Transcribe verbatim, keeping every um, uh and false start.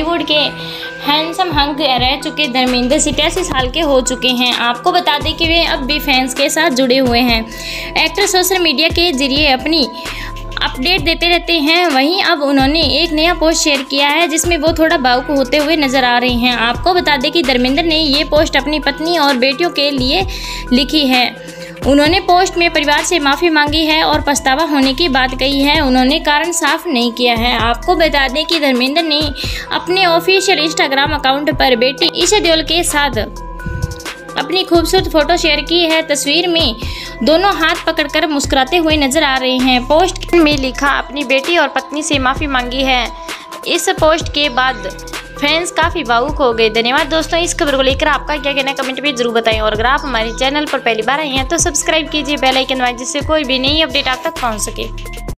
बॉलीवुड के handsome hunk रह चुके धर्मेंद्र सतासी साल के हो चुके हैं। आपको बता दें कि वे अब भी फैंस के साथ जुड़े हुए हैं। एक्टर सोशल मीडिया के जरिए अपनी अपडेट देते रहते हैं। वहीं अब उन्होंने एक नया पोस्ट शेयर किया है जिसमें वो थोड़ा भावुक होते हुए नजर आ रहे हैं। आपको बता दें कि धर्मेंद्र ने ये पोस्ट अपनी पत्नी और बेटियों के लिए लिखी है। उन्होंने पोस्ट में परिवार से माफ़ी मांगी है और पछतावा होने की बात कही है। उन्होंने कारण साफ नहीं किया है। आपको बता दें कि धर्मेंद्र ने अपने ऑफिशियल इंस्टाग्राम अकाउंट पर बेटी ईशा देओल के साथ अपनी खूबसूरत फोटो शेयर की है। तस्वीर में दोनों हाथ पकड़कर मुस्कुराते हुए नजर आ रहे हैं। पोस्ट में लिखा, अपनी बेटी और पत्नी से माफ़ी मांगी है। इस पोस्ट के बाद फैंस काफ़ी भावुक हो गए। धन्यवाद दोस्तों। इस खबर को लेकर आपका क्या कहना है कमेंट में जरूर बताएं और अगर आप हमारे चैनल पर पहली बार आए हैं तो सब्सक्राइब कीजिए, बेल आइकन दबाएं जिससे कोई भी नई अपडेट आप तक पहुंच सके।